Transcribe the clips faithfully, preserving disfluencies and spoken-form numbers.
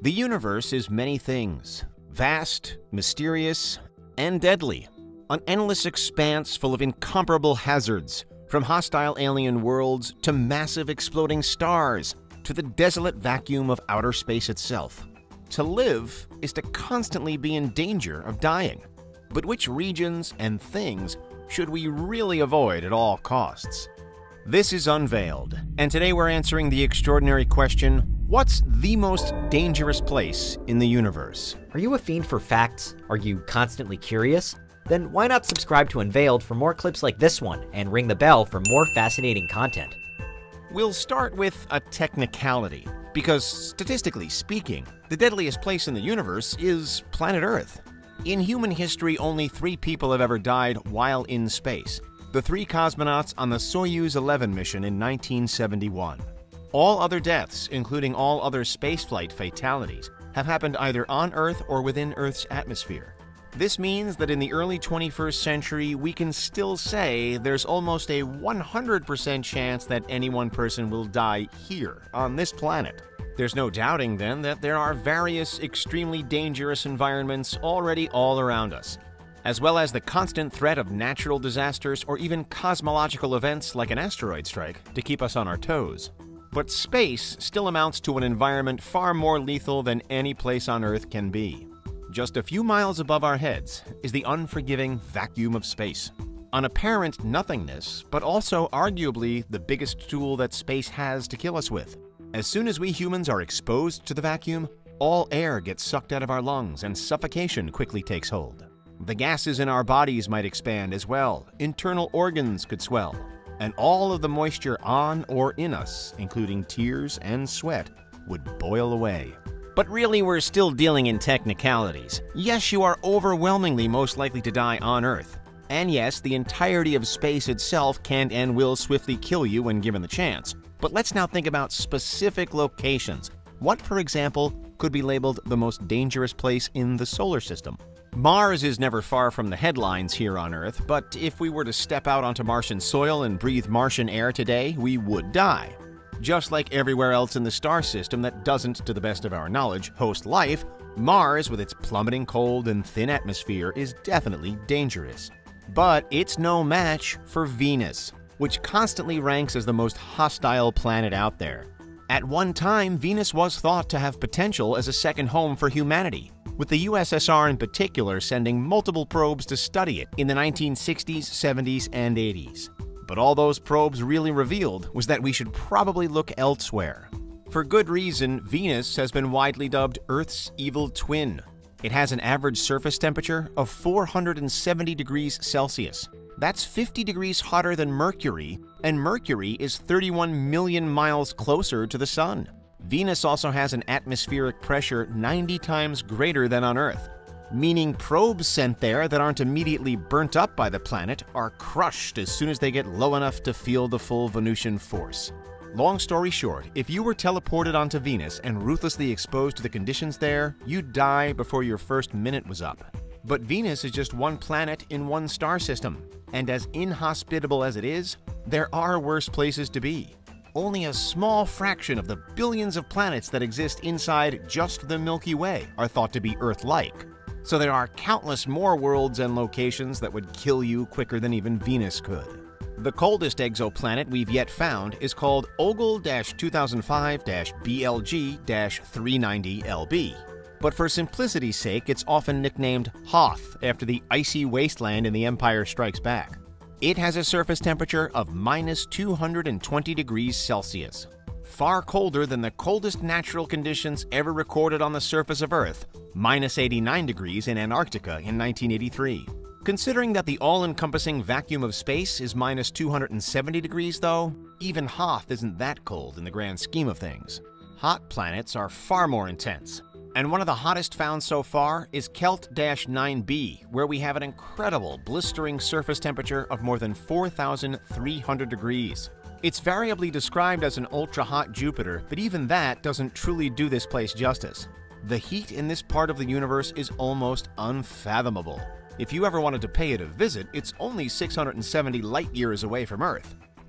The universe is many things: vast, mysterious, and deadly. An endless expanse full of incomparable hazards, from hostile alien worlds to massive exploding stars to the desolate vacuum of outer space itself. To live is to constantly be in danger of dying. But which regions and things should we really avoid at all costs? This is Unveiled, and today we're answering the extraordinary question: what's the most dangerous place in the universe? Are you a fiend for facts? Are you constantly curious? Then why not subscribe to Unveiled for more clips like this one and ring the bell for more fascinating content? We'll start with a technicality, because statistically speaking, the deadliest place in the universe is planet Earth. In human history, only three people have ever died while in space: the three cosmonauts on the Soyuz eleven mission in nineteen seventy-one. All other deaths, including all other spaceflight fatalities, have happened either on Earth or within Earth's atmosphere. This means that in the early twenty-first century, we can still say there's almost a one hundred percent chance that any one person will die here, on this planet. There's no doubting, then, that there are various extremely dangerous environments already all around us, as well as the constant threat of natural disasters or even cosmological events like an asteroid strike to keep us on our toes. But space still amounts to an environment far more lethal than any place on Earth can be. Just a few miles above our heads is the unforgiving vacuum of space. An apparent nothingness, but also arguably the biggest tool that space has to kill us with. As soon as we humans are exposed to the vacuum, all air gets sucked out of our lungs and suffocation quickly takes hold. The gases in our bodies might expand as well, internal organs could swell, and all of the moisture on or in us, including tears and sweat, would boil away. But really, we're still dealing in technicalities. Yes, you are overwhelmingly most likely to die on Earth. And yes, the entirety of space itself can and will swiftly kill you when given the chance. But let's now think about specific locations. What, for example, could be labeled the most dangerous place in the solar system? Mars is never far from the headlines here on Earth, but if we were to step out onto Martian soil and breathe Martian air today, we would die. Just like everywhere else in the star system that doesn't, to the best of our knowledge, host life, Mars, with its plummeting cold and thin atmosphere, is definitely dangerous. But it's no match for Venus, which constantly ranks as the most hostile planet out there. At one time, Venus was thought to have potential as a second home for humanity, with the U S S R in particular sending multiple probes to study it in the nineteen sixties, seventies, and eighties. But all those probes really revealed was that we should probably look elsewhere. For good reason, Venus has been widely dubbed Earth's evil twin. It has an average surface temperature of four hundred seventy degrees Celsius. That's fifty degrees hotter than Mercury, and Mercury is thirty-one million miles closer to the Sun. Venus also has an atmospheric pressure ninety times greater than on Earth, meaning probes sent there that aren't immediately burnt up by the planet are crushed as soon as they get low enough to feel the full Venusian force. Long story short, if you were teleported onto Venus and ruthlessly exposed to the conditions there, you'd die before your first minute was up. But Venus is just one planet in one star system, and as inhospitable as it is, there are worse places to be. Only a small fraction of the billions of planets that exist inside just the Milky Way are thought to be Earth-like. So there are countless more worlds and locations that would kill you quicker than even Venus could. The coldest exoplanet we've yet found is called Ogle two thousand five B L G three ninety L B. But for simplicity's sake, it's often nicknamed Hoth, after the icy wasteland in The Empire Strikes Back. It has a surface temperature of minus two hundred twenty degrees Celsius, far colder than the coldest natural conditions ever recorded on the surface of Earth, minus eighty-nine degrees in Antarctica in nineteen eighty-three. Considering that the all-encompassing vacuum of space is minus two hundred seventy degrees, though, even Hoth isn't that cold in the grand scheme of things. Hot planets are far more intense, and one of the hottest found so far is Kelt nine b, where we have an incredible blistering surface temperature of more than four thousand three hundred degrees. It's variably described as an ultra-hot Jupiter, but even that doesn't truly do this place justice. The heat in this part of the universe is almost unfathomable. If you ever wanted to pay it a visit, it's only six hundred seventy light-years away from Earth.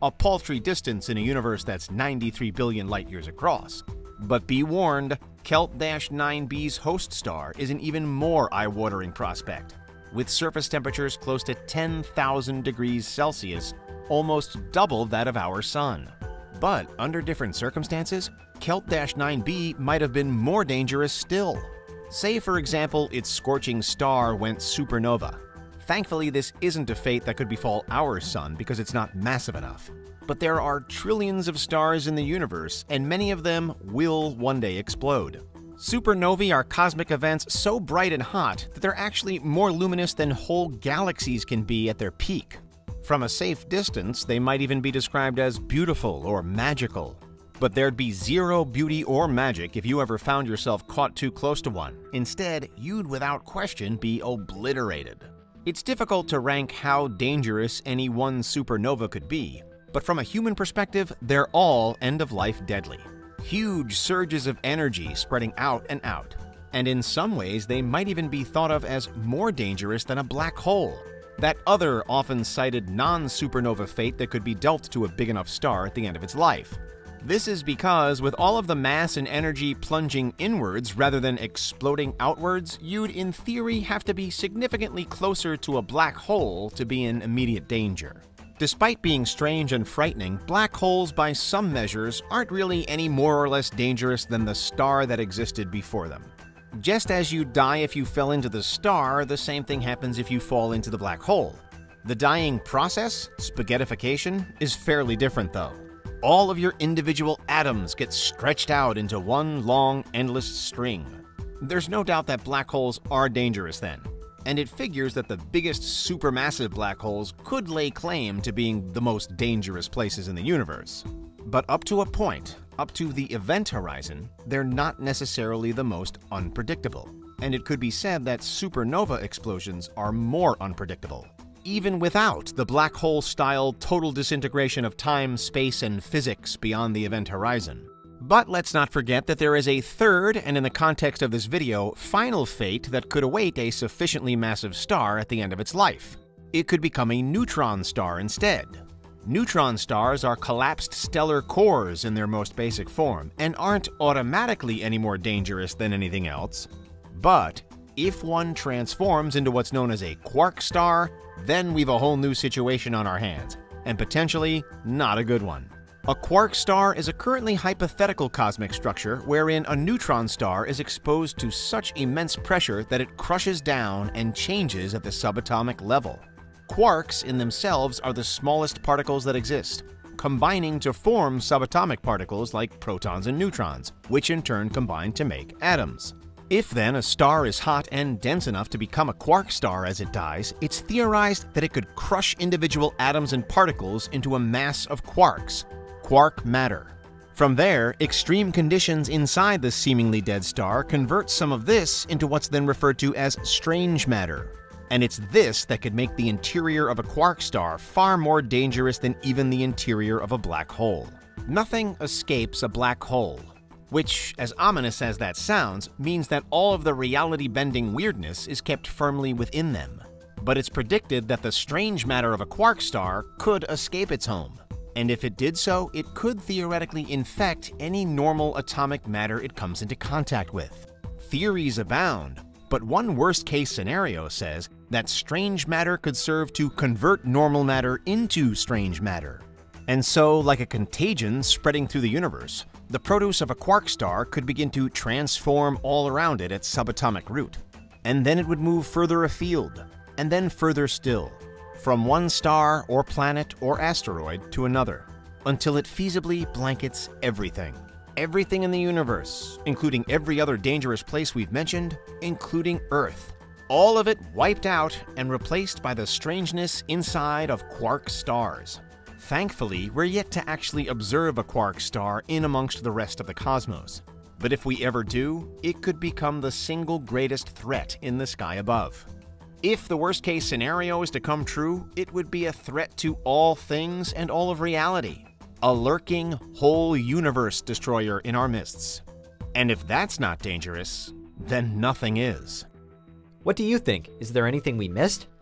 a paltry distance in a universe that's ninety-three billion light-years across. But be warned, Kelt nine b's host star is an even more eye-watering prospect, with surface temperatures close to ten thousand degrees Celsius, almost double that of our Sun. But under different circumstances, Kelt nine b might have been more dangerous still. Say, for example, its scorching star went supernova. Thankfully, this isn't a fate that could befall our Sun because it's not massive enough. But there are trillions of stars in the universe, and many of them will one day explode. Supernovae are cosmic events so bright and hot that they're actually more luminous than whole galaxies can be at their peak. From a safe distance, they might even be described as beautiful or magical. But there'd be zero beauty or magic if you ever found yourself caught too close to one. Instead, you'd without question be obliterated. It's difficult to rank how dangerous any one supernova could be, but from a human perspective, they're all end-of-life deadly. Huge surges of energy spreading out and out. And in some ways, they might even be thought of as more dangerous than a black hole, that other often cited non-supernova fate that could be dealt to a big enough star at the end of its life. This is because with all of the mass and energy plunging inwards rather than exploding outwards, you'd in theory have to be significantly closer to a black hole to be in immediate danger. Despite being strange and frightening, black holes by some measures aren't really any more or less dangerous than the star that existed before them. Just as you die if you fell into the star, the same thing happens if you fall into the black hole. The dying process, spaghettification, is fairly different though. All of your individual atoms get stretched out into one long, endless string. There's no doubt that black holes are dangerous then, and it figures that the biggest supermassive black holes could lay claim to being the most dangerous places in the universe. But up to a point, up to the event horizon, they're not necessarily the most unpredictable. And it could be said that supernova explosions are more unpredictable, even without the black hole-style total disintegration of time, space, and physics beyond the event horizon. But let's not forget that there is a third, and in the context of this video, final fate that could await a sufficiently massive star at the end of its life. It could become a neutron star instead. Neutron stars are collapsed stellar cores in their most basic form, and aren't automatically any more dangerous than anything else. But if one transforms into what's known as a quark star, then we've a whole new situation on our hands, and potentially not a good one. A quark star is a currently hypothetical cosmic structure wherein a neutron star is exposed to such immense pressure that it crushes down and changes at the subatomic level. Quarks in themselves are the smallest particles that exist, combining to form subatomic particles like protons and neutrons, which in turn combine to make atoms. If then a star is hot and dense enough to become a quark star as it dies, it's theorized that it could crush individual atoms and particles into a mass of quarks, quark matter. From there, extreme conditions inside the seemingly dead star convert some of this into what's then referred to as strange matter. And it's this that could make the interior of a quark star far more dangerous than even the interior of a black hole. Nothing escapes a black hole, which, as ominous as that sounds, means that all of the reality-bending weirdness is kept firmly within them. But it's predicted that the strange matter of a quark star could escape its home. And if it did so, it could theoretically infect any normal atomic matter it comes into contact with. Theories abound, but one worst-case scenario says that strange matter could serve to convert normal matter into strange matter. And so, like a contagion spreading through the universe, the produce of a quark star could begin to transform all around it at subatomic root. And then it would move further afield, and then further still, from one star or planet or asteroid to another, until it feasibly blankets everything. Everything in the universe, including every other dangerous place we've mentioned, including Earth. All of it wiped out and replaced by the strangeness inside of quark stars. Thankfully, we're yet to actually observe a quark star in amongst the rest of the cosmos. But if we ever do, it could become the single greatest threat in the sky above. If the worst-case scenario is to come true, it would be a threat to all things and all of reality. A lurking, whole universe destroyer in our midst. And if that's not dangerous, then nothing is. What do you think? Is there anything we missed?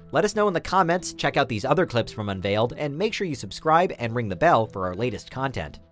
Let us know in the comments, check out these other clips from Unveiled, and make sure you subscribe and ring the bell for our latest content.